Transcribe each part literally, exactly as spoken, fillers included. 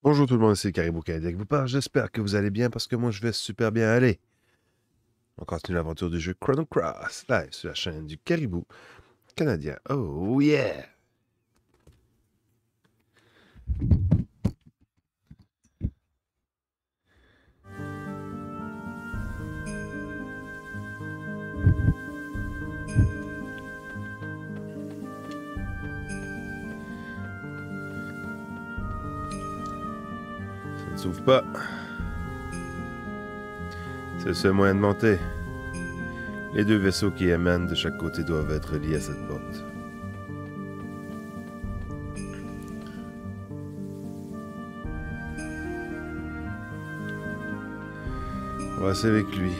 Bonjour tout le monde, c'est Caribou Canadien qui vous parle. J'espère que vous allez bien parce que moi je vais super bien aller. On continue l'aventure du jeu Chrono Cross, live sur la chaîne du Caribou Canadien. Oh yeah! Ça ne s'ouvre pas. C'est le seul moyen de monter. Les deux vaisseaux qui émanent de chaque côté doivent être reliés à cette porte. On va essayer avec lui.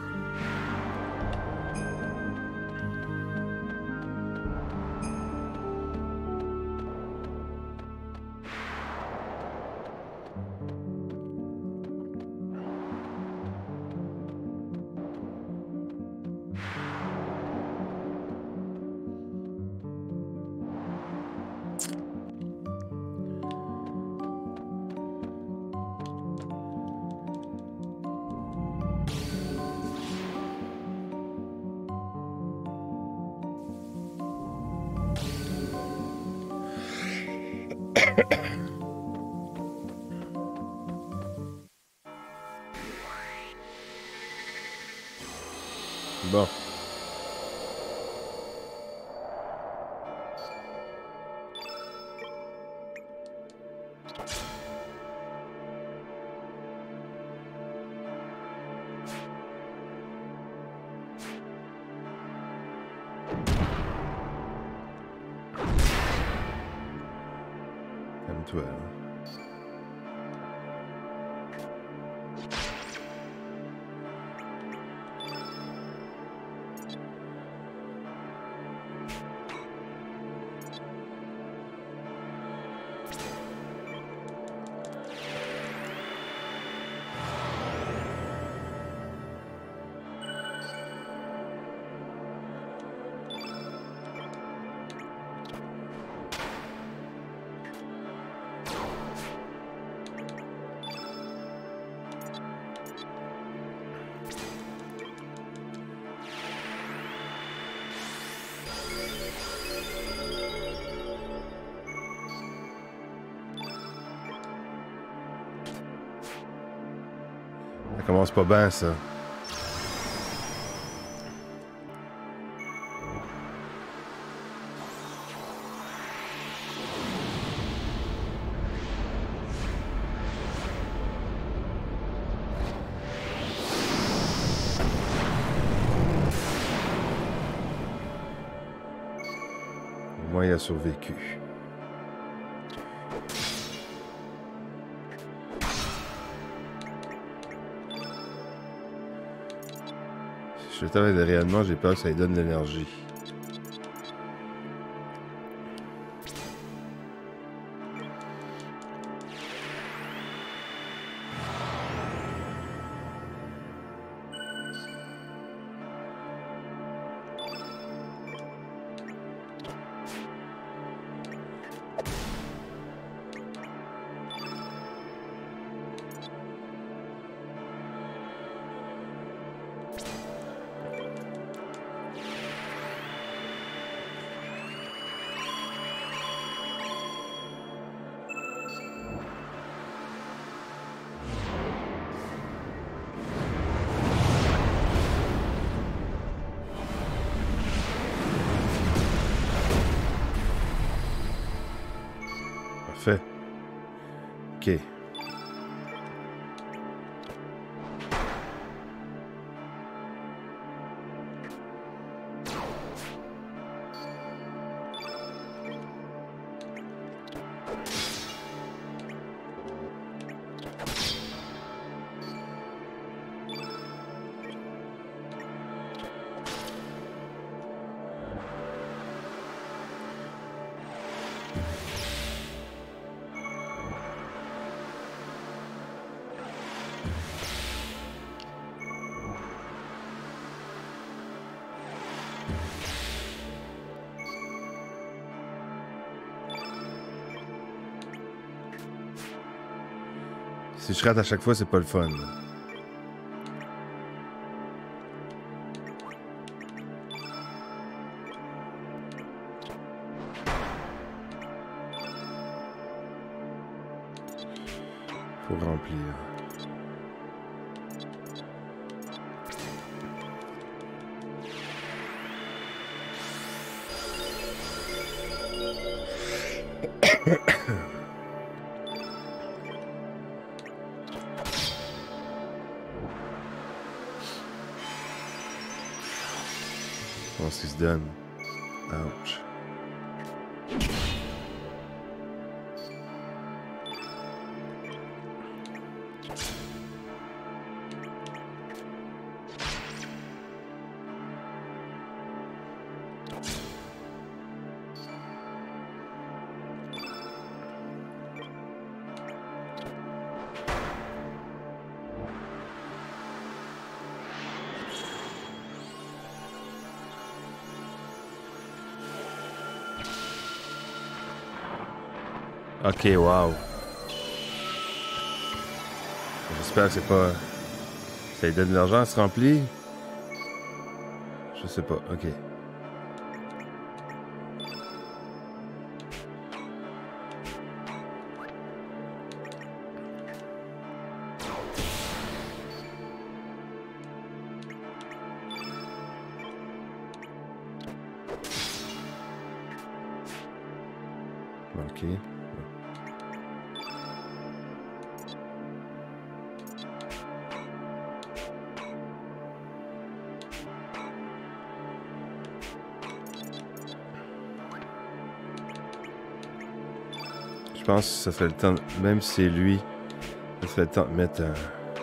Bon. Calme-toi. Ça commence pas bien, ça. Au moins, il a survécu. Si je travaille réellement, j'ai peur que ça lui donne de l'énergie. Parfait. OK. Si je rate à chaque fois, c'est pas le fun. Faut remplir. Je pense qu'il se donne. Ouch. Ok, wow. J'espère que c'est pas... Ça lui donne de l'argent, ça se remplit? Je sais pas, ok. Ok. Je pense que ça serait le temps, de... même si c'est lui, ça serait le temps de mettre un...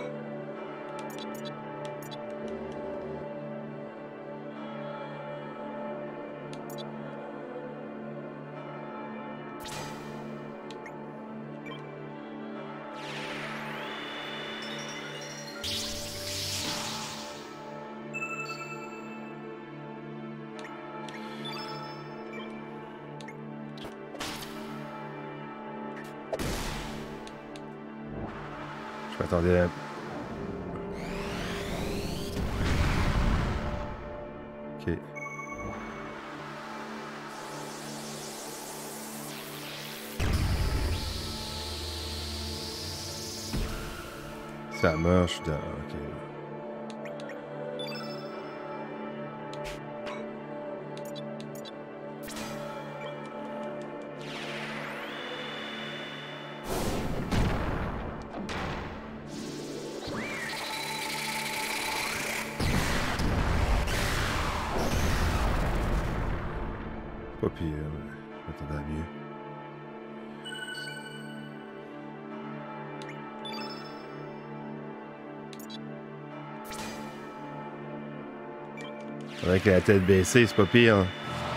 Je m'attendais à... Ok. Ça meurt, je suis dans... Ok. Pas pire, mais je m'attendais à mieux. Avec la tête baissée, c'est pas pire.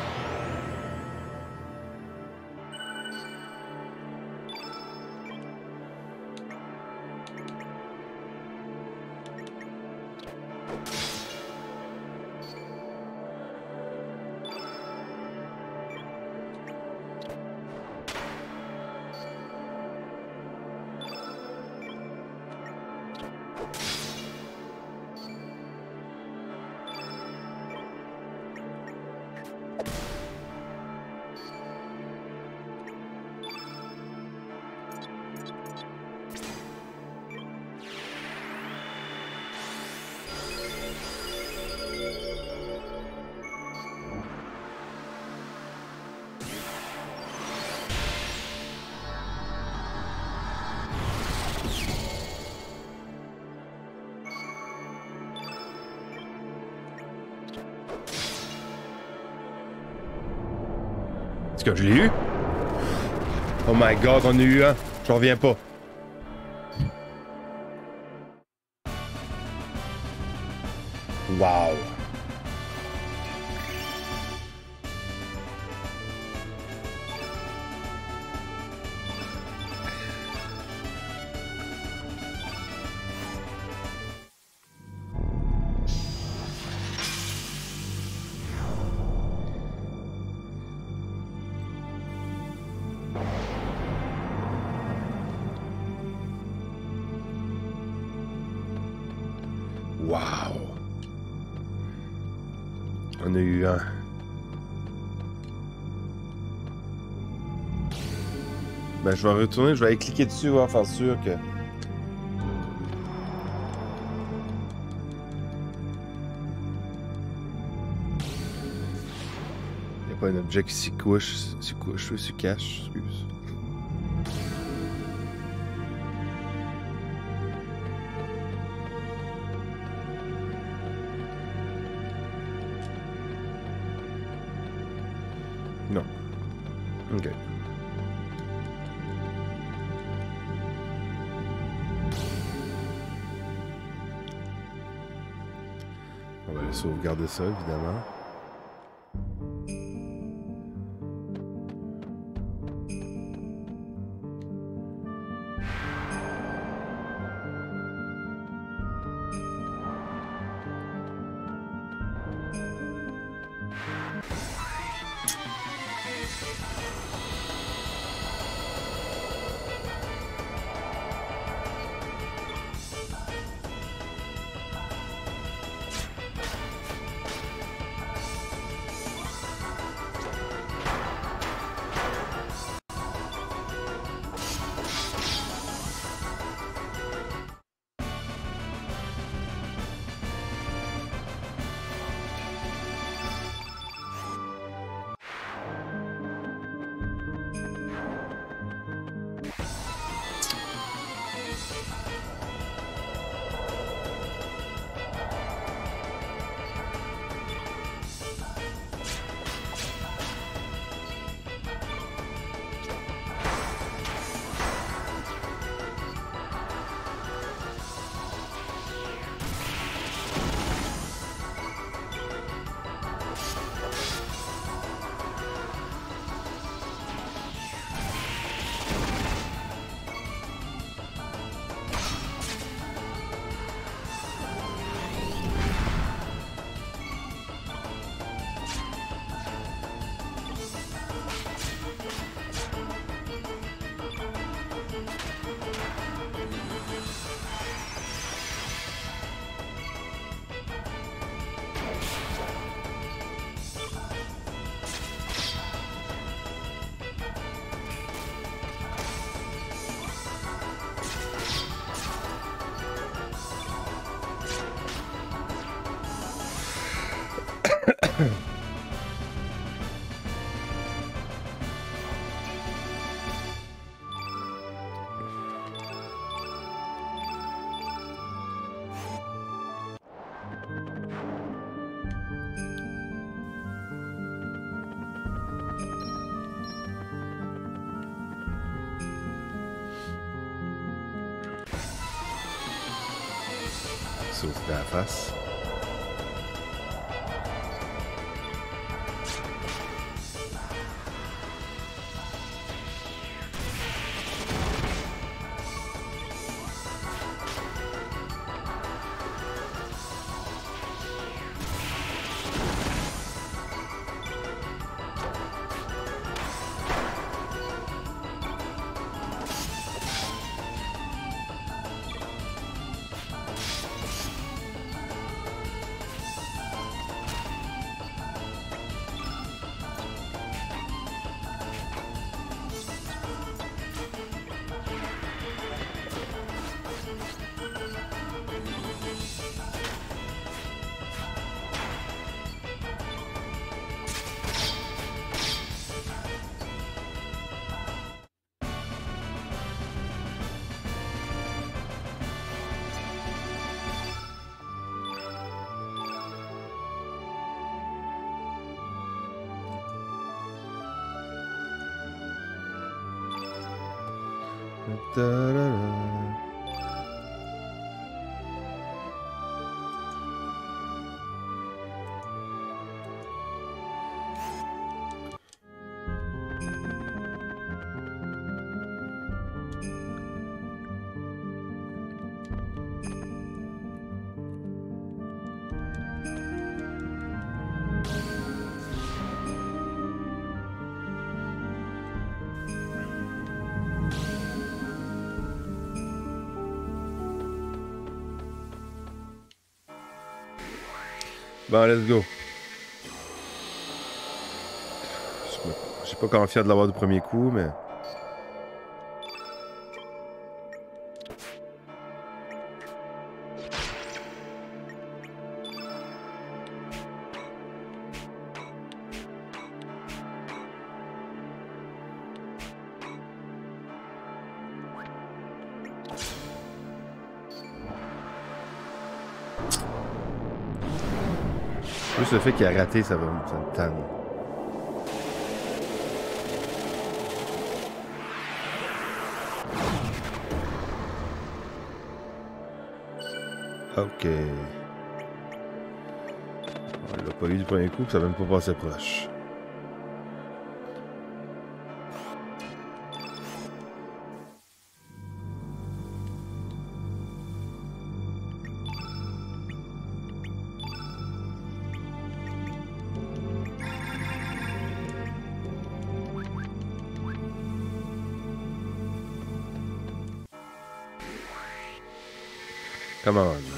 Est-ce que je l'ai eu? Oh my god, on a eu un. Je reviens pas. Wow. Wow! On a eu un. Ben, je vais retourner, je vais aller cliquer dessus, voir, faire sûr que... Il n'y a pas un objet qui s'y couche, s'y couche ou s'y cache, excuse. Non. Ok. On va aller sauvegarder ça, évidemment. Sauter à la face. Da-da-da. Bon, let's go. Je sais pas comment fier de l'avoir du premier coup, mais... Juste le fait qu'il a raté, ça, va, ça me tanne. Ok. On l'a pas eu du premier coup, ça va même pas passer proche. Come on.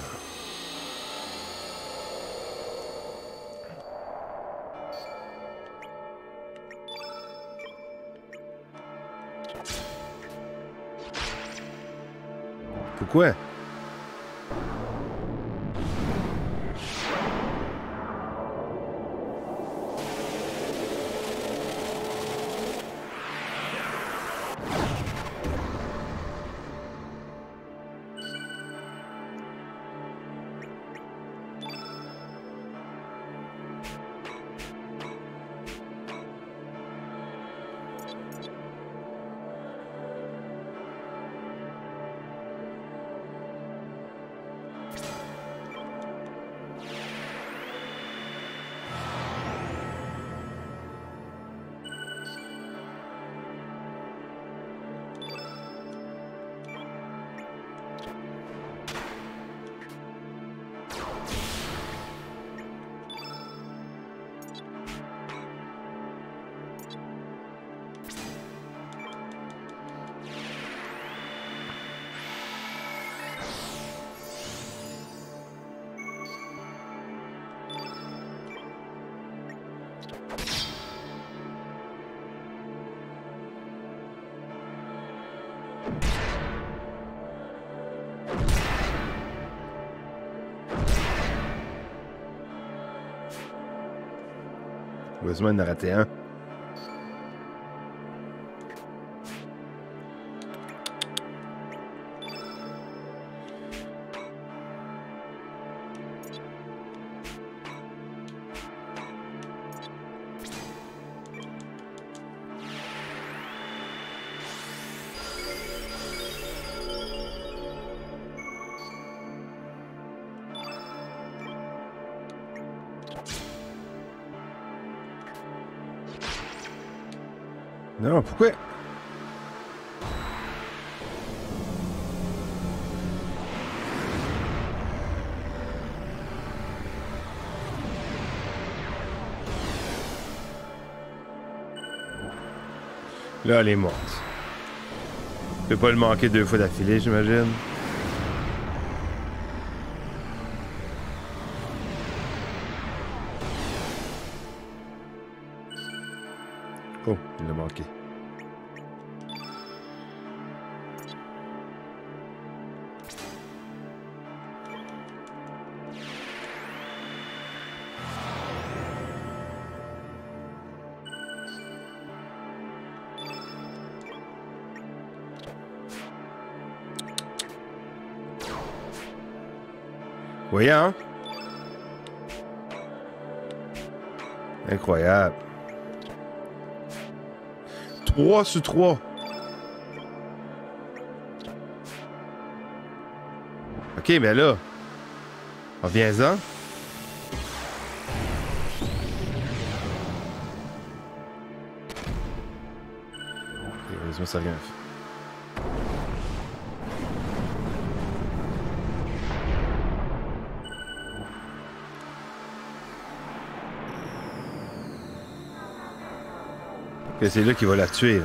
Pourquoi? Heureusement, il en a raté un. Non, pourquoi? Là, elle est morte. Je peux pas le manquer deux fois d'affilée, j'imagine. Oh, il l'a manqué. Voyons, hein? Incroyable. trois sur trois. Ok, mais là, reviens-en. Heureusement, ça rien fait. C'est là qu'il va la tuer. Là.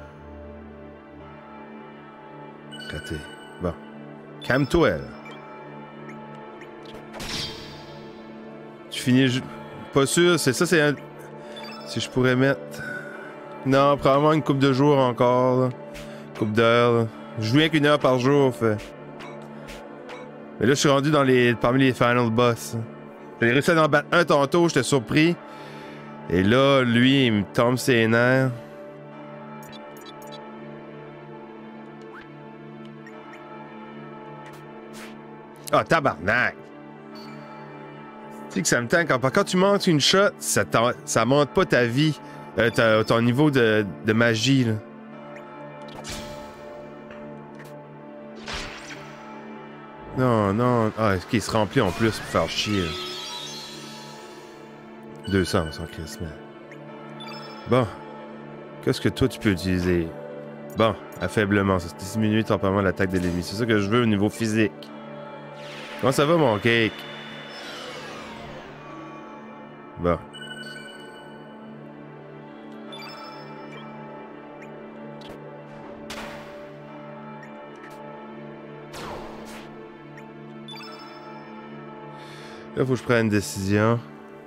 Raté. Bon. Calme-toi, là. Tu fini. Je... Pas sûr, c'est ça, c'est un... Si je pourrais mettre... Non, probablement une couple de jours encore, là. Couple d'heures, je joue rien qu'une heure par jour, fait. Mais là, je suis rendu dans les... parmi les final boss. J'ai réussi à en battre un tantôt, j'étais surpris. Et là, lui, il me tombe ses nerfs. Ah, oh, tabarnak! Tu sais que ça me tente. Quand, quand tu montes une shot, ça, ça monte pas ta vie, euh, ta, ton niveau de, de magie, là. Non, non. Ah, est-ce qu'il se remplit en plus pour faire chier, là. deux cents, sans crissement. Bon. Qu'est-ce que toi, tu peux utiliser? Bon, affaiblement. Ça diminue le tempérament de l'attaque de l'ennemi. C'est ça que je veux au niveau physique. Comment ça va, mon cake? Bon. Là, faut que je prenne une décision.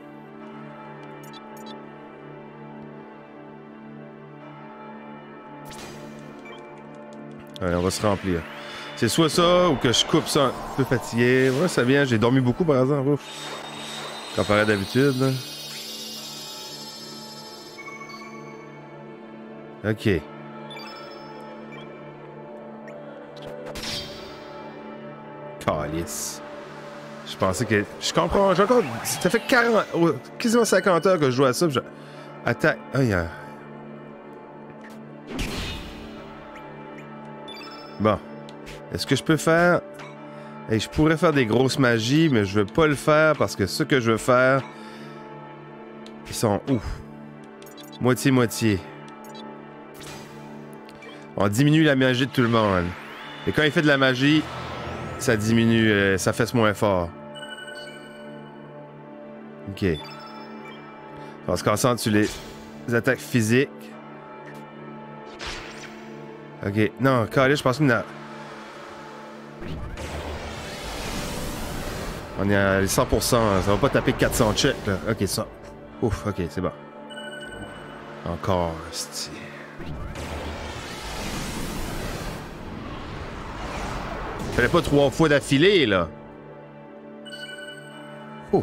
Allez, on va se remplir. C'est soit ça ou que je coupe ça un peu fatigué. Ouais, ça vient. J'ai dormi beaucoup, par exemple. Ouf. Comparé à d'habitude, là. OK. Calice. Je pensais que... Je comprends. J'ai encore... Ça fait quarante... Oh, quasiment cinquante heures que je joue à ça. Je... Attaque... Ah, il y a... Bon. Est-ce que je peux faire... Hey, je pourrais faire des grosses magies, mais je veux pas le faire parce que ce que je veux faire... Ils sont... Ouf. Moitié-moitié. On diminue la magie de tout le monde. Et quand il fait de la magie, ça diminue... Euh, ça fait moins fort. OK. On se concentre sur les, les attaques physiques. OK. Non, calé, je pense qu'on a... On est à cent pour cent. Ça va pas taper quatre cents checks, là. OK, ça. Ouf, OK, c'est bon. Encore, c'ti. Fallait pas trois fois d'affilée, là. Ouf.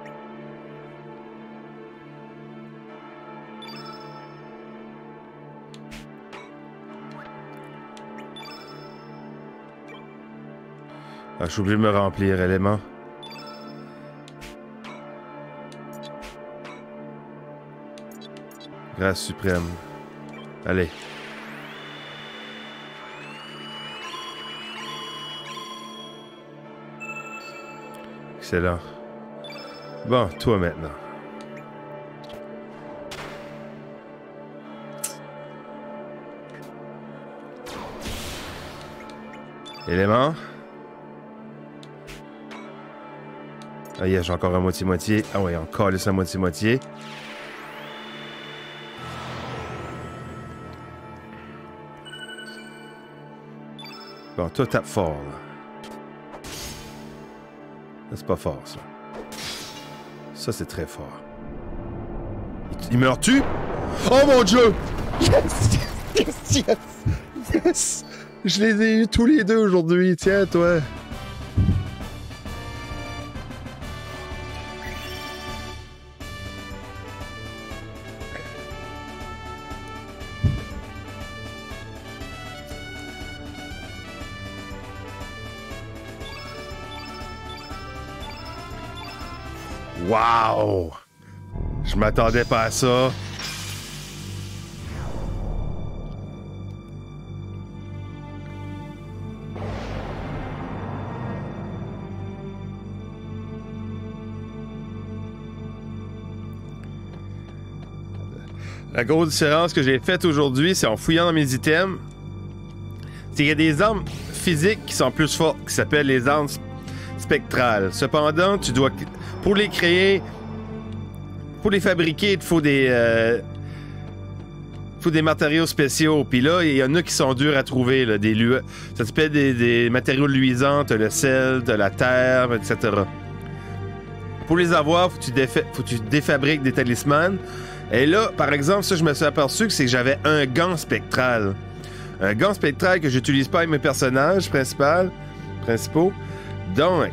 Ah, je suis obligé de me remplir, élément. Grâce suprême. Allez. Excellent. Bon, toi maintenant. Élément. Ah, yeah, j'ai encore un moitié-moitié. Ah ouais, encore laisse un moitié-moitié. Bon, toi, tape fort, là. Ça, c'est pas fort, ça. Ça, c'est très fort. Il, il meurt-tu? Oh, mon Dieu! Yes! Yes! Yes! Yes! Je les ai eus tous les deux aujourd'hui. Tiens, toi. Wow! Je m'attendais pas à ça. La grosse différence que j'ai faite aujourd'hui, c'est en fouillant dans mes items, c'est qu'il y a des armes physiques qui sont plus fortes, qui s'appellent les armes spectrales. Cependant, tu dois... Pour les créer, pour les fabriquer, il te faut des... Euh, faut des matériaux spéciaux. Puis là, il y en a qui sont durs à trouver. Là, des lu... Ça s'appelle des, des matériaux luisants, t'as le sel, t'as la terre, et cetera. Pour les avoir, faut que tu, défa faut que tu défabriques des talismans. Et là, par exemple, ça, je me suis aperçu que c'est que j'avais un gant spectral. Un gant spectral que j'utilise pas avec mes personnages principaux. principaux. Donc,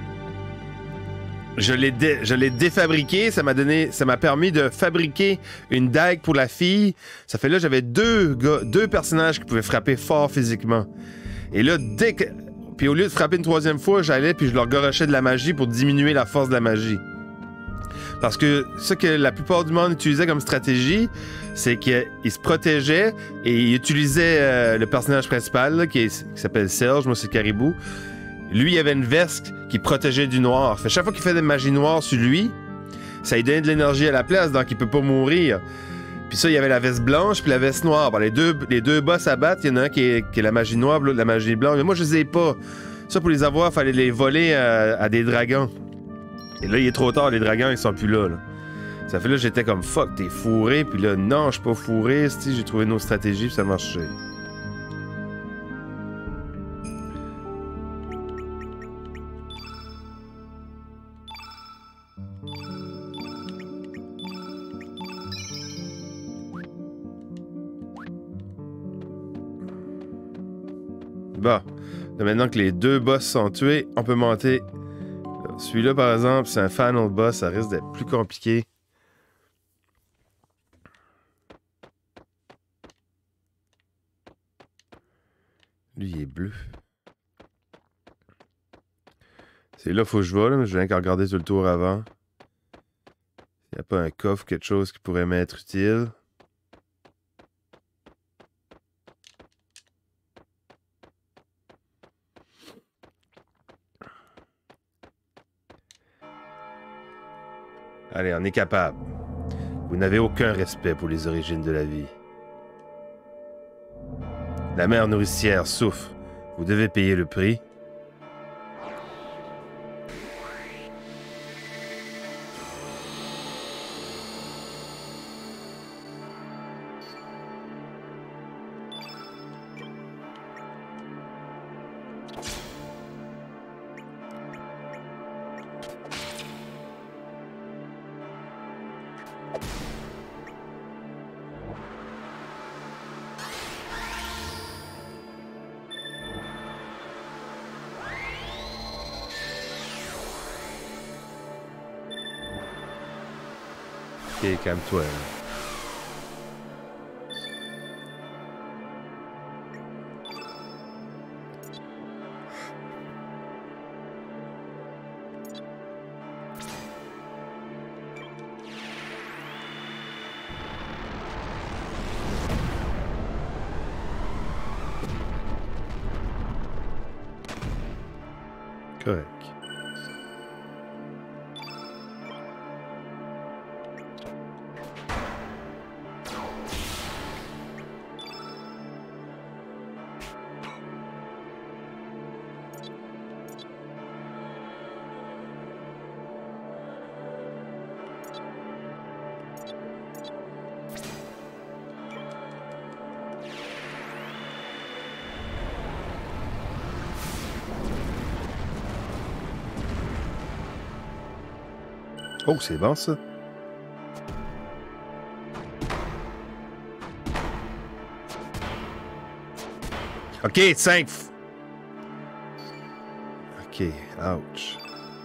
je l'ai dé je l'ai défabriqué. Ça m'a donné, ça m'a permis de fabriquer une dague pour la fille. Ça fait là, j'avais deux gars, deux personnages qui pouvaient frapper fort physiquement. Et là, dès que... Puis au lieu de frapper une troisième fois, j'allais puis je leur garochais de la magie pour diminuer la force de la magie. Parce que ce que la plupart du monde utilisait comme stratégie, c'est qu'ils se protégeaient et ils utilisaient euh, le personnage principal, là, qui, est, qui s'appelle Serge, moi c'est Caribou. Lui, il avait une veste qui protégeait du noir. Fait chaque fois qu'il fait des magies noires sur lui, ça lui donnait de l'énergie à la place, donc il peut pas mourir. Puis ça, il y avait la veste blanche puis la veste noire. Bon, les, deux, les deux boss à battre, il y en a un qui est, qui est la magie noire, l'autre la magie blanche. Mais moi, je les ai pas. Ça, pour les avoir, il fallait les voler à, à des dragons. Et là, il est trop tard, les dragons, ils sont plus là, là. Ça fait là, j'étais comme fuck, t'es fourré. Puis là, non, je suis pas fourré. J'ai trouvé une autre stratégie, puis ça marchait. Bon, là, maintenant que les deux boss sont tués, on peut monter. Celui-là, par exemple, c'est un final boss, ça risque d'être plus compliqué. Lui, il est bleu. C'est là faut que je vais, là, mais je viens qu'à regarder tout le tour avant. Il n'y a pas un coffre, quelque chose qui pourrait m'être utile. Allez, on est capable. Vous n'avez aucun respect pour les origines de la vie. La mère nourricière souffre. Vous devez payer le prix. Ok, calme-toi. Correct. Oh, c'est bon, ça. OK, cinq. OK, ouch.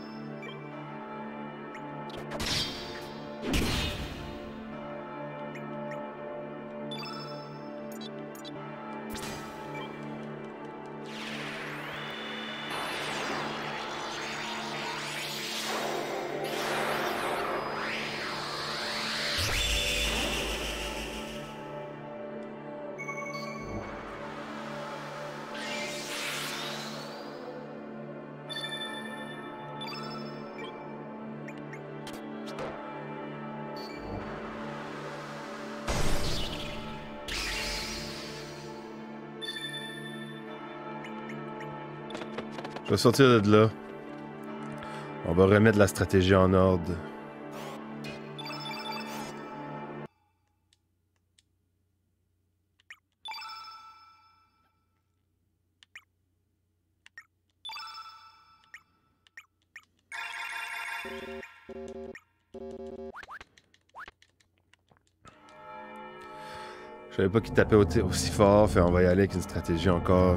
Je vais sortir de là. On va remettre la stratégie en ordre. Je savais pas qu'il tapait aussi fort, fait on va y aller avec une stratégie encore.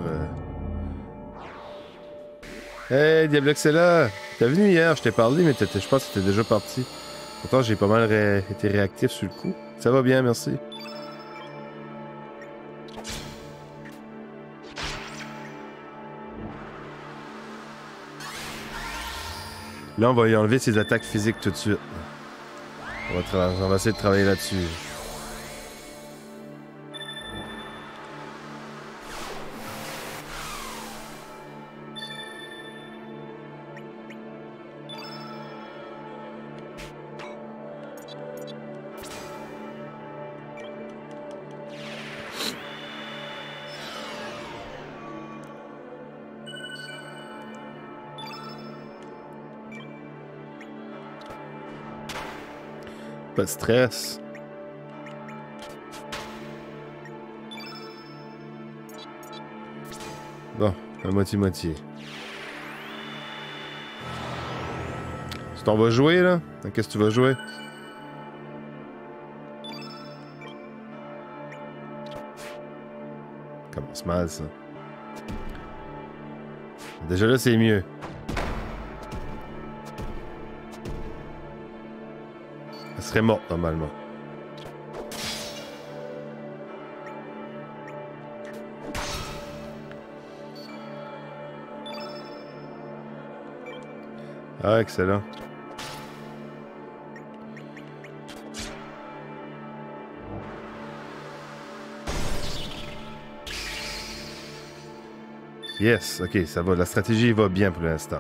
Euh... Hey, Diablox est là! T'es venu hier, je t'ai parlé, mais je pense que t'étais déjà parti. Pourtant, j'ai pas mal ré... été réactif sur le coup. Ça va bien, merci. Là, on va y enlever ses attaques physiques tout de suite. On va, tra... on va essayer de travailler là-dessus. Pas de stress. Bon, à moitié-moitié. Si t'en vas jouer, là? Qu'est-ce que tu vas jouer? Commence mal, ça. Déjà là, c'est mieux. Elle serait morte, normalement. Ah, excellent. Yes, ok, ça va. La stratégie va bien pour l'instant.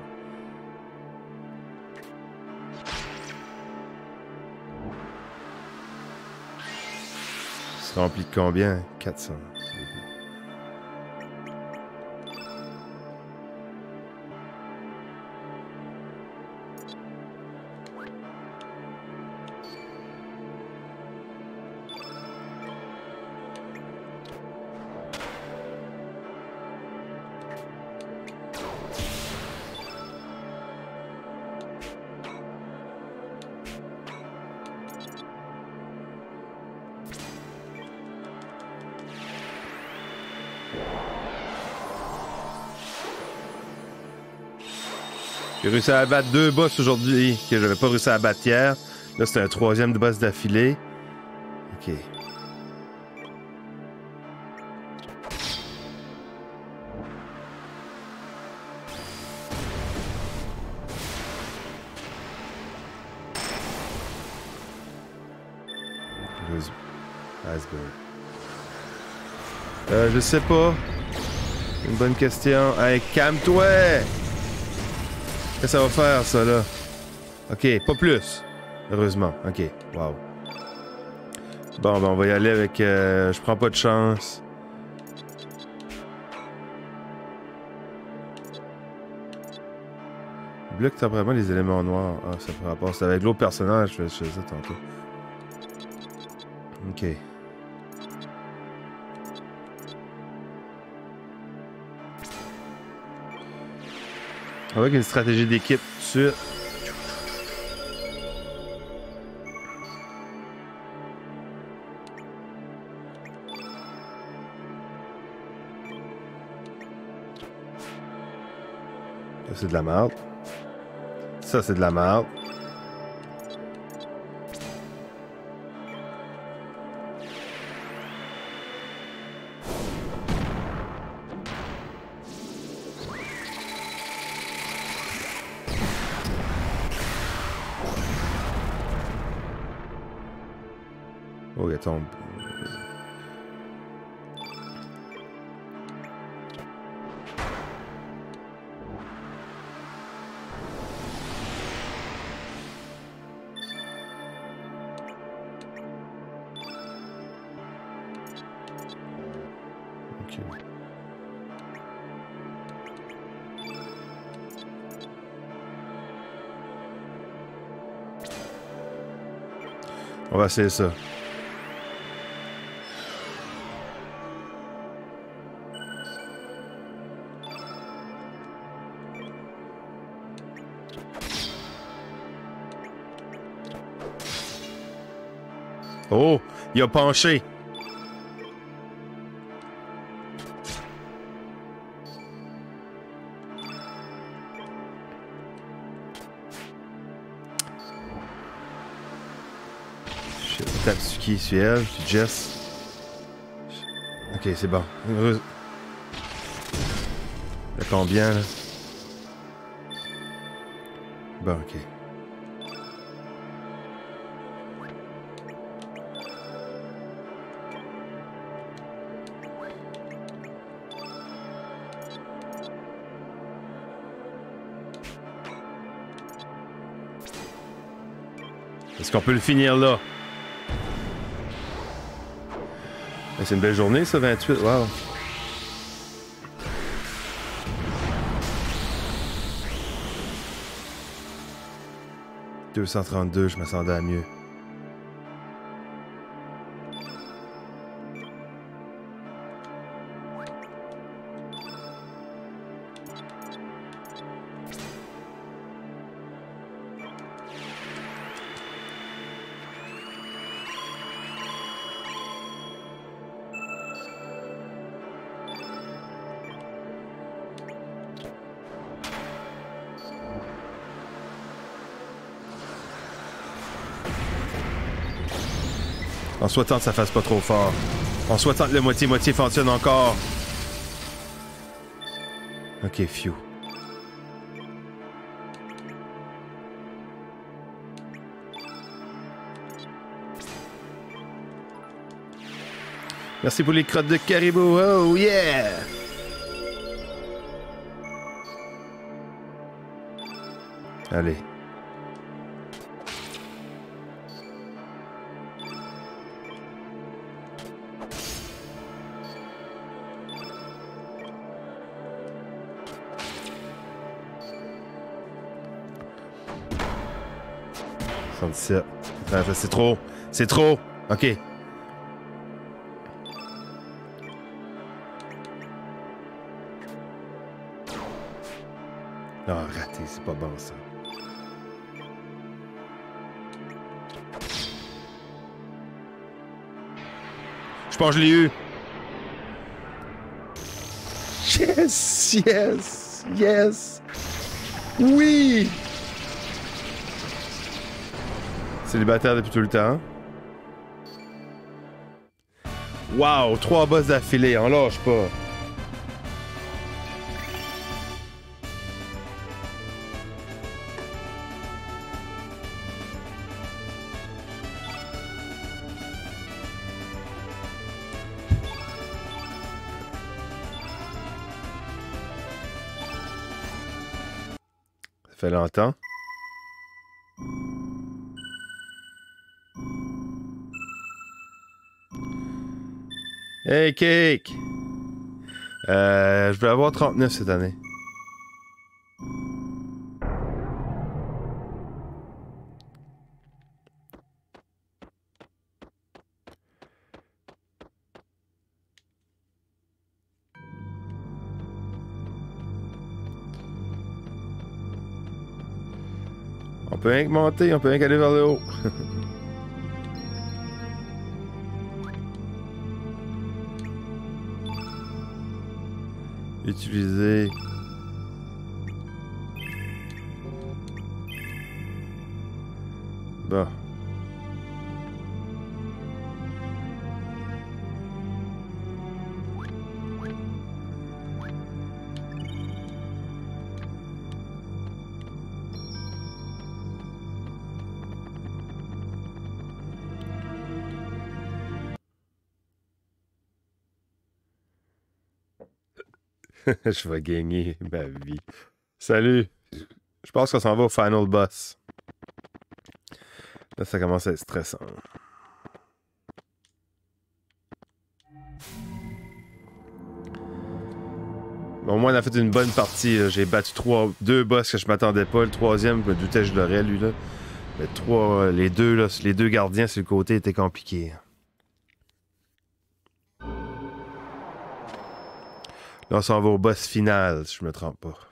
Ça remplit de combien? quatre cents. J'ai réussi à abattre deux boss aujourd'hui que j'avais pas réussi à abattre hier. Là, c'est un troisième boss d'affilée. Ok. Iceberg. Euh, je sais pas. Une bonne question. Hey, calme-toi! Qu'est-ce que ça va faire, ça, là? Ok, pas plus. Heureusement. Ok, wow. Bon, ben, on va y aller avec... Euh, je prends pas de chance. Bloque temporairement les éléments noirs. Ah, ça fait rapport. C'est avec l'autre personnage, je faisais ça tantôt. Ok. Avec une stratégie d'équipe tout de suite. Ça, c'est de la merde. Ça, c'est de la merde. Oh, il tombe. Ok. On va essayer ça. Oh, il a penché. Tatsuki, c'est elle, c'est Jess. Ok, c'est bon. Là, combien, là? Bon, ok. Est-ce qu'on peut le finir là? C'est une belle journée, ça, vingt-huit. Wow. deux cent trente-deux, je m'attendais à mieux. En souhaitant que ça fasse pas trop fort. En souhaitant que le moitié-moitié fonctionne encore. Ok, phew. Merci pour les crottes de caribou. Oh yeah! Allez. soixante-dix-sept. C'est trop. C'est trop. OK. Ah, raté. C'est pas bon, ça. Je pense que je l'ai eu. Yes! Yes! Yes! Oui! Célibataire depuis tout le temps. Wow! Trois boss d'affilée, on lâche pas. Ça fait longtemps. Hey, Cake! Euh, je vais avoir trente-neuf cette année. On peut rien que monter, on peut rien qu'aller vers le haut. Utiliser. Bon. Je vais gagner ma vie. Salut. Je pense qu'on s'en va au final boss. Là, ça commence à être stressant. Bon, au moins, on a fait une bonne partie. J'ai battu trois, deux boss que je m'attendais pas. Le troisième, je me doutais que je l'aurais, lui, là. Mais trois, les deux, là, les deux gardiens sur le côté étaient compliqués. Là, on s'en va au boss final, si je me trompe pas.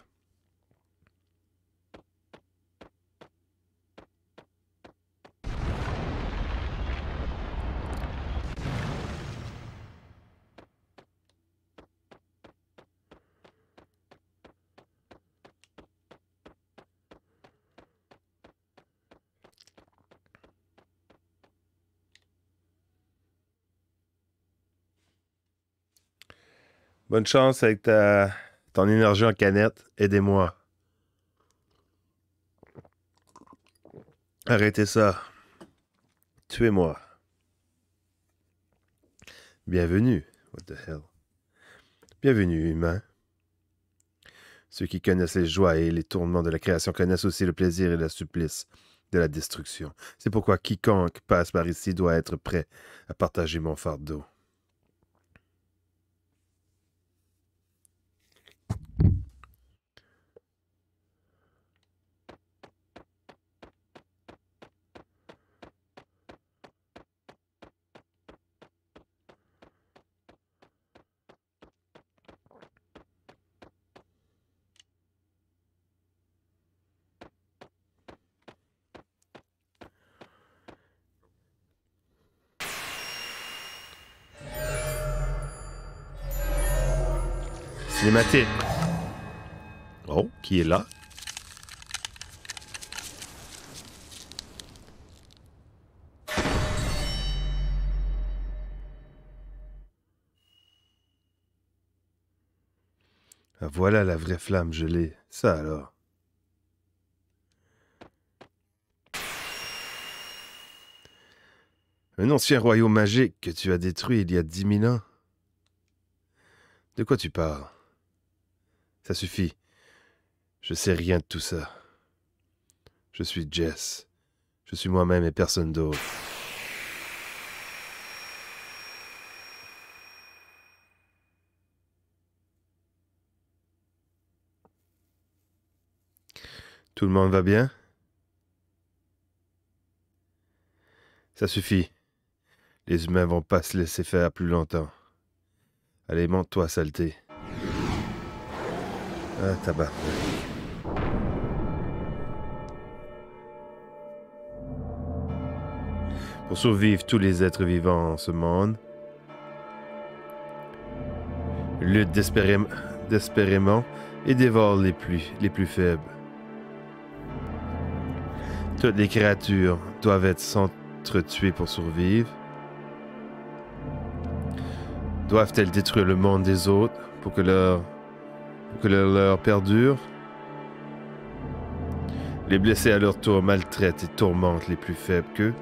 Bonne chance avec ta ton énergie en canette. Aidez-moi. Arrêtez ça. Tuez-moi. Bienvenue. What the hell? Bienvenue, humain. Ceux qui connaissent les joies et les tourments de la création connaissent aussi le plaisir et le supplice de la destruction. C'est pourquoi quiconque passe par ici doit être prêt à partager mon fardeau. Cinématique. Oh, qui est là? Ah, voilà la vraie flamme gelée. Ça alors. Un ancien royaume magique que tu as détruit il y a dix mille ans. De quoi tu parles? Ça suffit. Je sais rien de tout ça. Je suis Jess. Je suis moi-même et personne d'autre. Tout le monde va bien? Ça suffit. Les humains vont pas se laisser faire plus longtemps. Allez, monte-toi, saleté. Ah, tabac. Pour survivre, tous les êtres vivants en ce monde luttent désespérément, désespérément et dévorent les plus, les plus faibles. Toutes les créatures doivent être s'entretuer pour survivre. Doivent-elles détruire le monde des autres pour que leur, pour que leur, leur perdure? Les blessés à leur tour maltraitent et tourmentent les plus faibles qu'eux.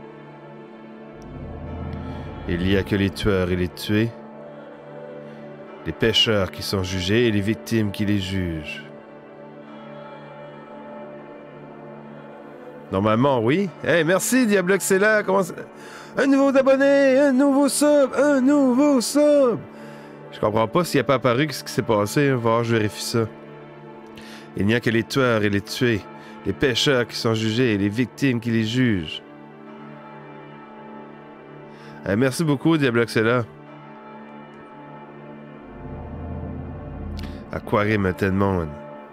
Il n'y a que les tueurs et les tués, les pécheurs qui sont jugés et les victimes qui les jugent. Normalement, oui. Hey, merci, Diablox est là. Comment ça... Un nouveau abonné, un nouveau sub, un nouveau sub. Je comprends pas s'il n'y a pas apparu ce qui s'est passé. On va voir, je vérifie ça. Il n'y a que les tueurs et les tués, les pécheurs qui sont jugés et les victimes qui les jugent. Hey, merci beaucoup, Diablox est là. Aquarium a tellement de monde.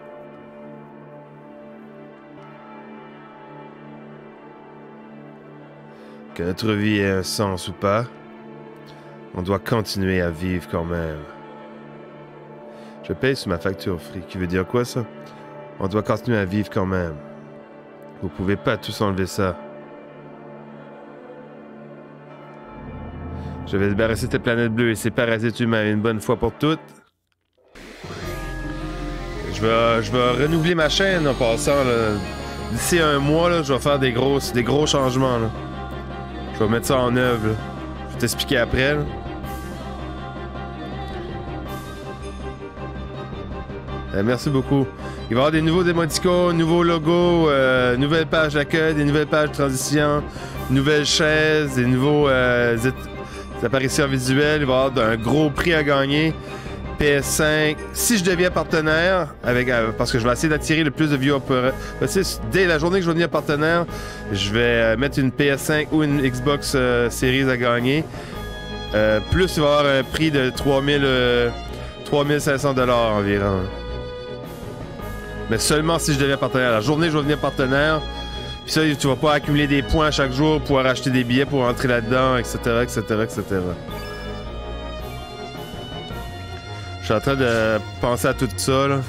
Que notre vie ait un sens ou pas, on doit continuer à vivre quand même. Je paye sur ma facture free. Qui veut dire quoi, ça? On doit continuer à vivre quand même. Vous pouvez pas tous enlever ça. Je vais débarrasser cette planète bleue et ses parasites humains une bonne fois pour toutes. Je vais, je vais renouveler ma chaîne en passant. D'ici un mois, là, je vais faire des, grosses, des gros changements. Là. Je vais mettre ça en œuvre. Là. Je vais t'expliquer après. Là. Euh, merci beaucoup. Il va y avoir des nouveaux démoticons, nouveaux logos, euh, nouvelles pages d'accueil, des nouvelles pages de transition, nouvelles chaises, des nouveaux euh, apparitions visuelles. Il va y avoir un gros prix à gagner. P S cinq. Si je deviens partenaire, avec, euh, parce que je vais essayer d'attirer le plus de viewers possible, dès la journée que je vais devenir partenaire, je vais euh, mettre une P S cinq ou une Xbox euh, Series à gagner. Euh, plus il va y avoir un prix de trois mille, euh, trois mille cinq cents dollars environ. Mais seulement si je deviens partenaire. La journée que je vais devenir partenaire, puis ça, tu vas pas accumuler des points chaque jour pour pouvoir acheter des billets pour entrer là-dedans, et cetera, et cetera, et cetera. Je suis en train de penser à tout ça, là.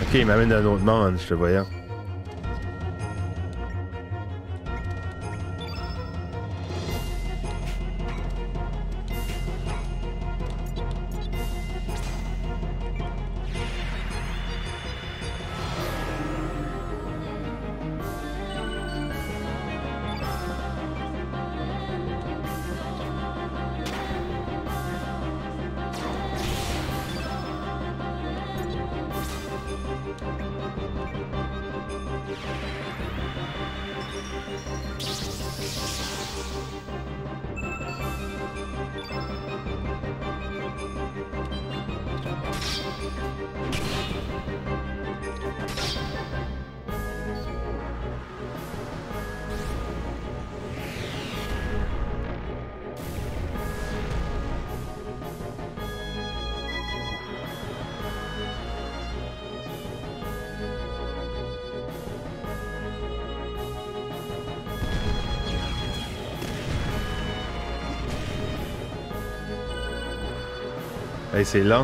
Ok, il m'amène d'un autre monde, je te voyais. Hey, c'est lent.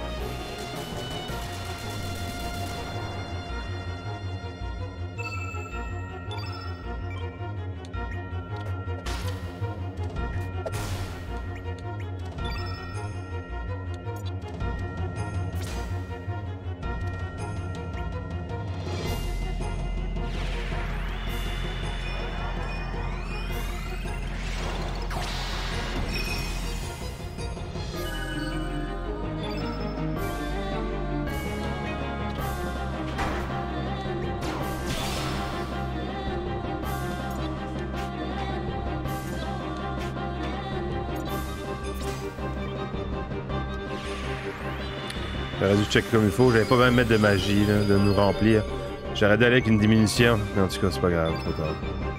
J'aurais dû checker comme il faut. J'avais pas besoin de mettre de magie, là, de nous remplir. J'aurais dû aller avec une diminution. Mais en tout cas, c'est pas grave, trop tard.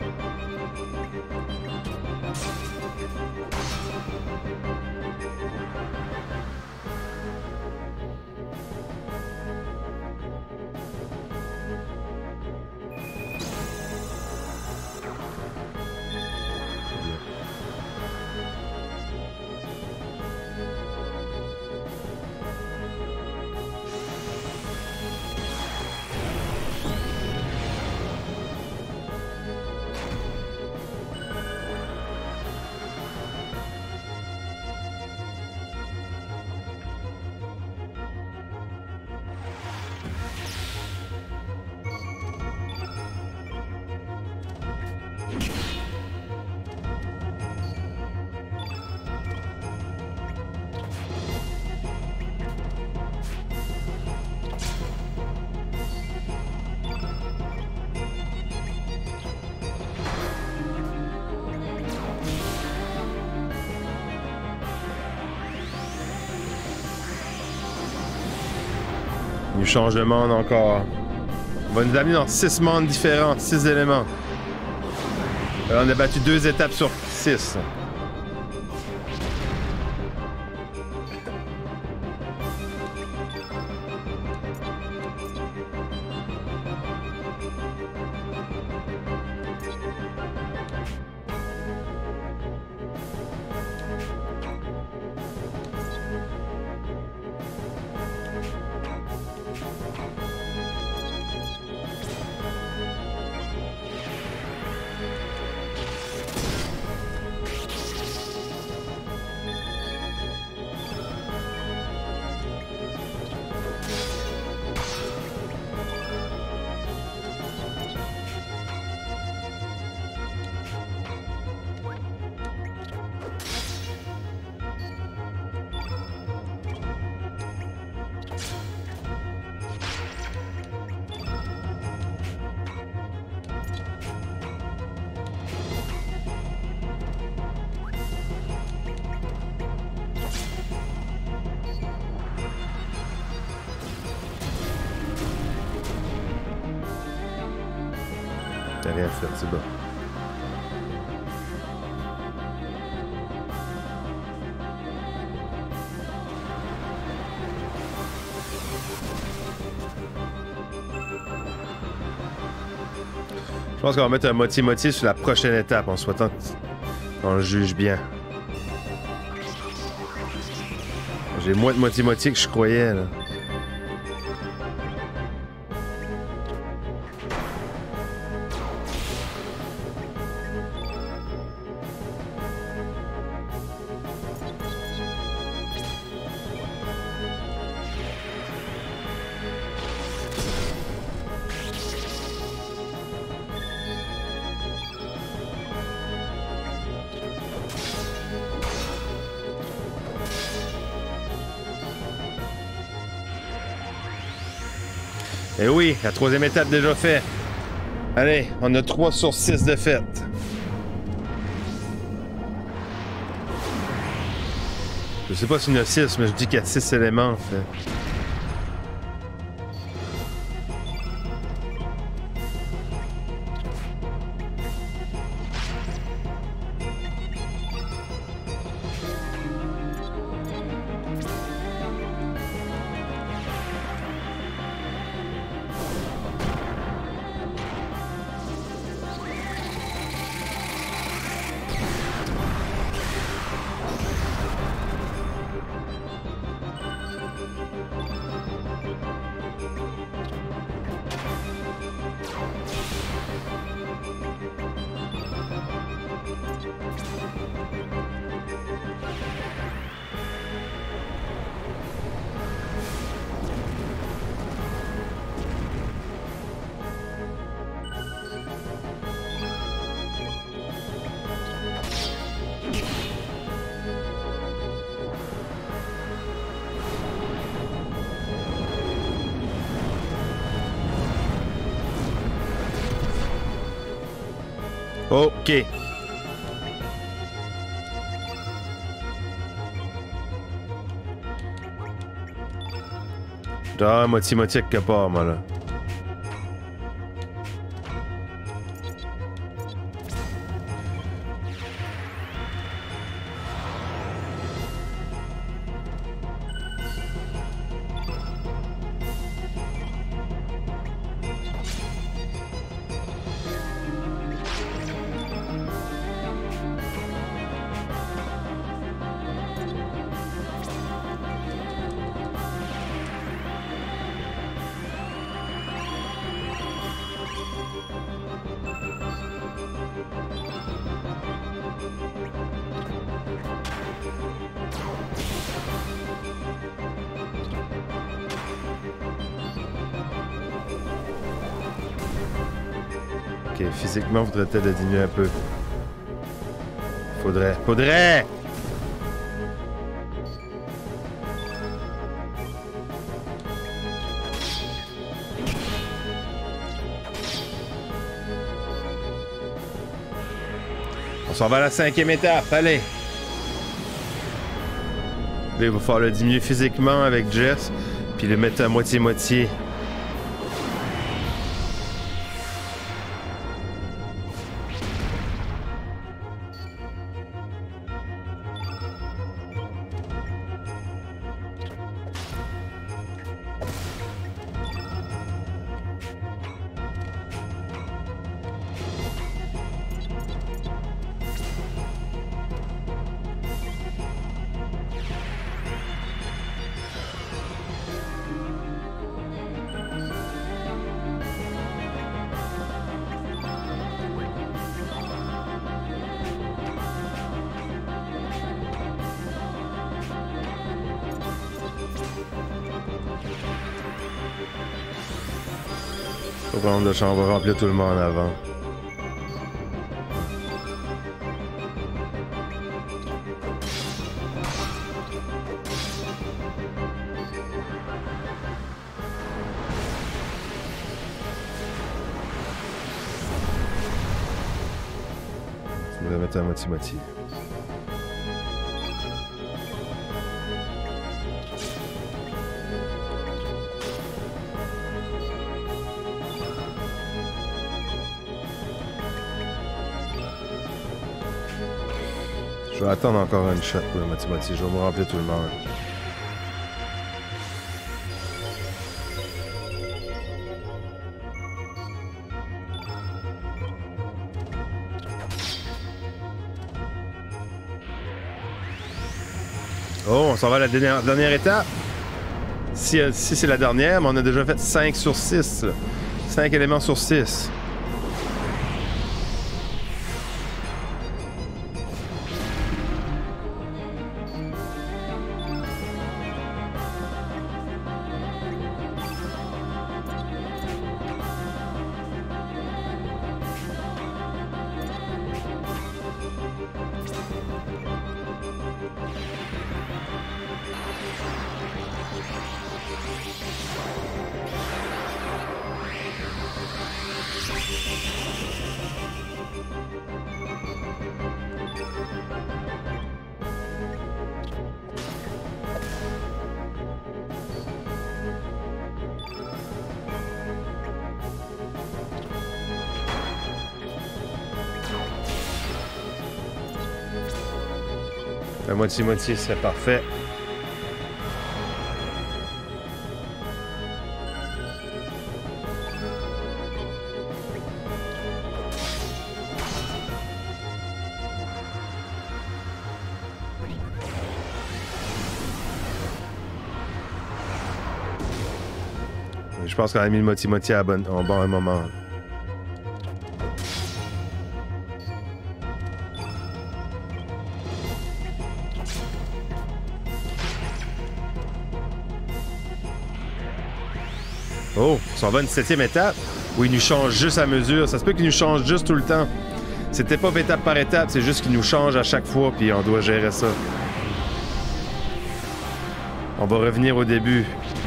Il change de monde encore. On va nous amener dans six mondes différents, six éléments. Alors, on a battu deux étapes sur six. T'as rien fait, c'est bon. Je pense qu'on va mettre un moitié-moitié sur la prochaine étape en souhaitant qu'on le juge bien. J'ai moins de moitié-moitié que je croyais, là. Eh oui, la troisième étape déjà faite. Allez, on a trois sur six de faites. Je sais pas s'il y en a six, mais je dis qu'il y a six éléments, en fait. OK. Ah, moitié-moitié quelque part, moi, là. Ok, physiquement, faudrait peut-être le diminuer un peu. Faudrait. Faudrait! On s'en va à la cinquième étape, allez! Là, il va falloir le diminuer physiquement avec Jess, puis le mettre à moitié-moitié. Faut prendre le champ, on va remplir tout le monde avant. Je vais mettre à moitié-moitié. Je vais attendre encore une shot pour la moitié-moitié. Je vais me remplir tout le monde. Oh, on s'en va à la dernière, dernière étape. Si, si c'est la dernière, mais on a déjà fait cinq sur six. cinq éléments sur six. La moitié-moitié serait parfait. Je pense qu'on a mis le moitié-moitié à bon, au bon moment. Oh, on s'en va à une septième étape où il nous change juste à mesure. Ça se peut qu'il nous change juste tout le temps. C'était pas étape par étape, c'est juste qu'il nous change à chaque fois, puis on doit gérer ça. On va revenir au début.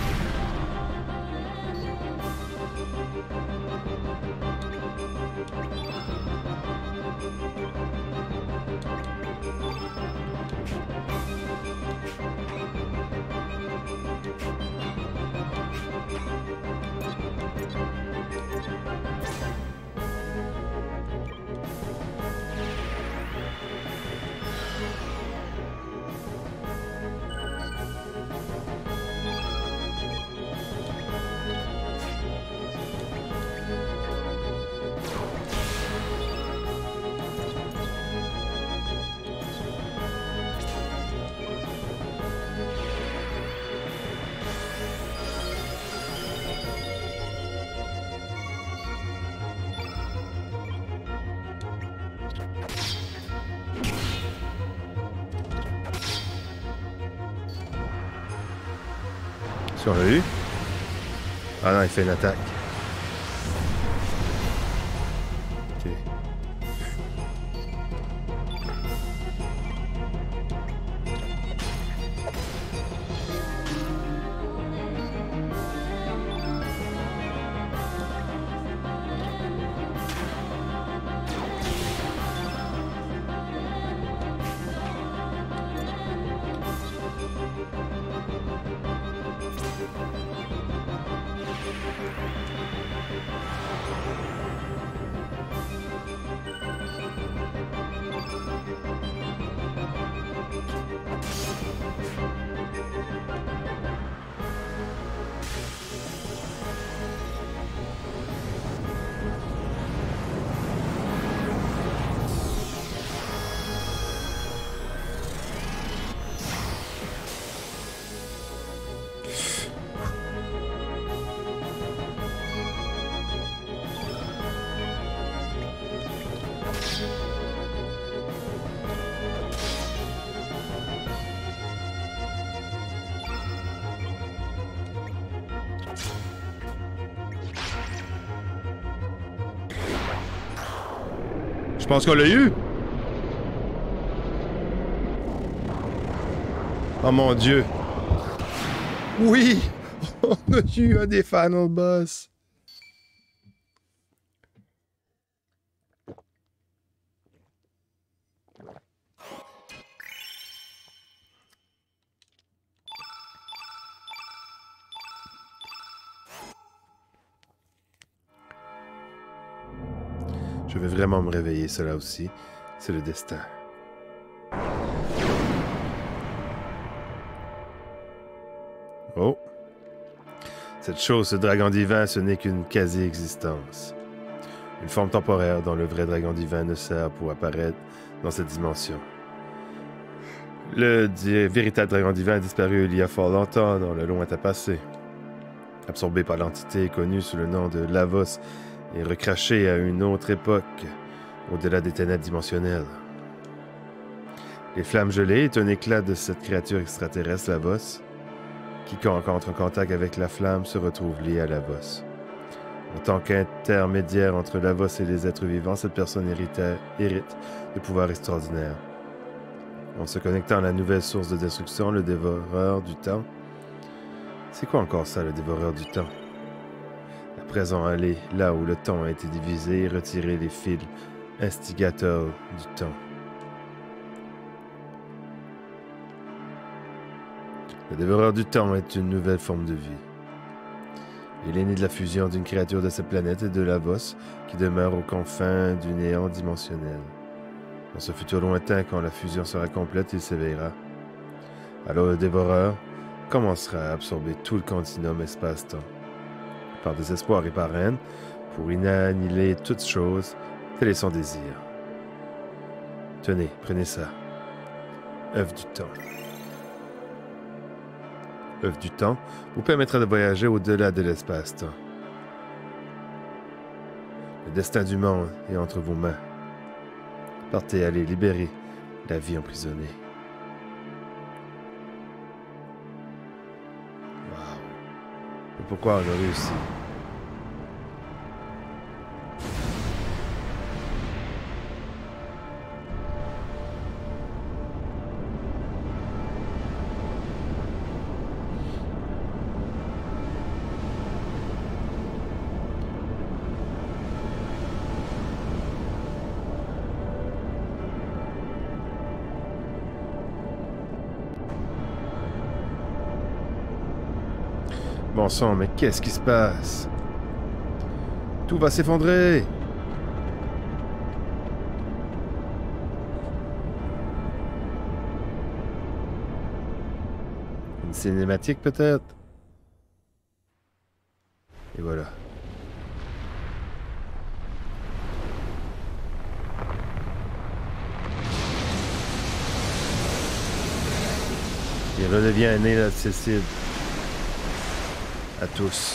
Est-ce qu'on l'a eu? Ah non, il fait une attaque. Ok. Je pense qu'on l'a eu. Oh mon Dieu. Oui! On a eu un des final boss. Je vais vraiment me réveiller, cela aussi. C'est le destin. Oh! Cette chose, ce dragon divin, ce n'est qu'une quasi-existence. Une forme temporaire dont le vrai dragon divin ne sert pour apparaître dans cette dimension. Le véritable dragon divin a disparu il y a fort longtemps dans le lointain passé. Absorbé par l'entité connue sous le nom de Lavos et recraché à une autre époque, au-delà des ténèbres dimensionnelles. Les flammes gelées est un éclat de cette créature extraterrestre, Lavos. Quiconque entre en contact avec la flamme se retrouve lié à Lavos. En tant qu'intermédiaire entre Lavos et les êtres vivants, cette personne hérite, hérite de pouvoirs extraordinaires. En se connectant à la nouvelle source de destruction, le dévoreur du temps. C'est quoi encore ça, le dévoreur du temps? À présent, aller là où le temps a été divisé et retirer les fils instigateurs du temps. Le dévoreur du temps est une nouvelle forme de vie. Il est né de la fusion d'une créature de cette planète et de Lavos qui demeure aux confins du néant dimensionnel. Dans ce futur lointain, quand la fusion sera complète, il s'éveillera. Alors le dévoreur commencera à absorber tout le continuum espace-temps. Par désespoir et par haine, pour inannihiler toute chose, tel est son désir. Tenez, prenez ça. Œuvre du temps. Œuvre du temps vous permettra de voyager au-delà de l'espace-temps. Le destin du monde est entre vos mains. Partez, allez libérer la vie emprisonnée. Wow. Et pourquoi on a réussi? Bon sang, mais qu'est-ce qui se passe? Tout va s'effondrer! Une cinématique peut-être? Et voilà. Il redevient inaccessible à tous.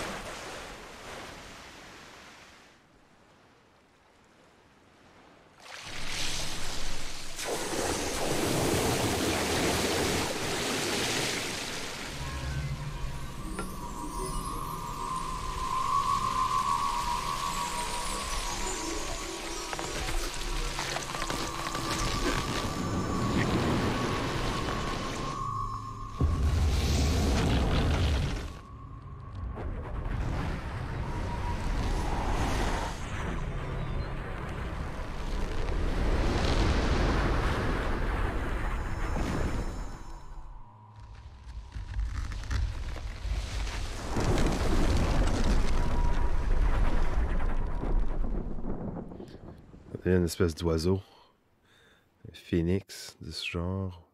Il y a une espèce d'oiseau. Un phénix de ce genre.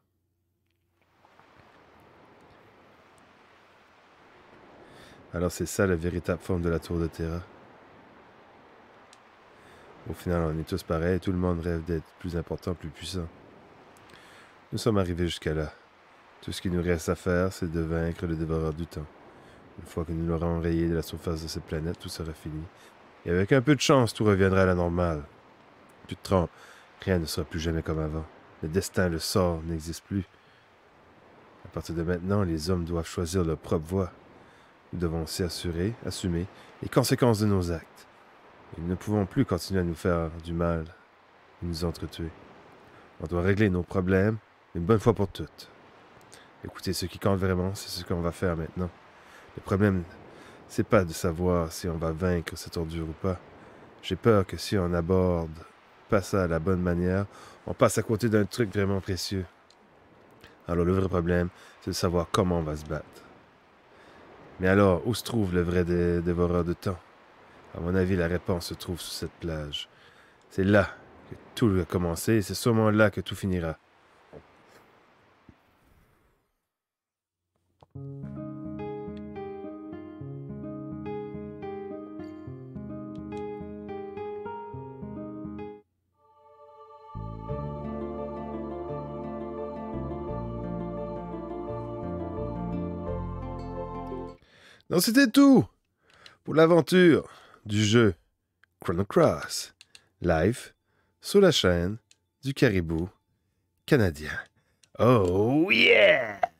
Alors c'est ça la véritable forme de la tour de Terra. Au final, on est tous pareils. Tout le monde rêve d'être plus important, plus puissant. Nous sommes arrivés jusqu'à là. Tout ce qu'il nous reste à faire, c'est de vaincre le dévoreur du temps. Une fois que nous l'aurons rayé de la surface de cette planète, tout sera fini. Et avec un peu de chance, tout reviendra à la normale. Tu te trompes, rien ne sera plus jamais comme avant. Le destin, le sort n'existe plus. À partir de maintenant, les hommes doivent choisir leur propre voie. Nous devons aussi assurer, assumer les conséquences de nos actes. Et nous ne pouvons plus continuer à nous faire du mal et nous entretuer. On doit régler nos problèmes une bonne fois pour toutes. Écoutez, ce qui compte vraiment, c'est ce qu'on va faire maintenant. Le problème, c'est pas de savoir si on va vaincre cette ordure ou pas. J'ai peur que si on aborde pas ça à la bonne manière, on passe à côté d'un truc vraiment précieux. Alors le vrai problème, c'est de savoir comment on va se battre. Mais alors, où se trouve le vrai dé dévoreur de temps? À mon avis, la réponse se trouve sur cette plage. C'est là que tout a commencé et c'est sûrement là que tout finira. Donc c'était tout pour l'aventure du jeu Chrono Cross, live sur la chaîne du Caribou canadien. Oh yeah!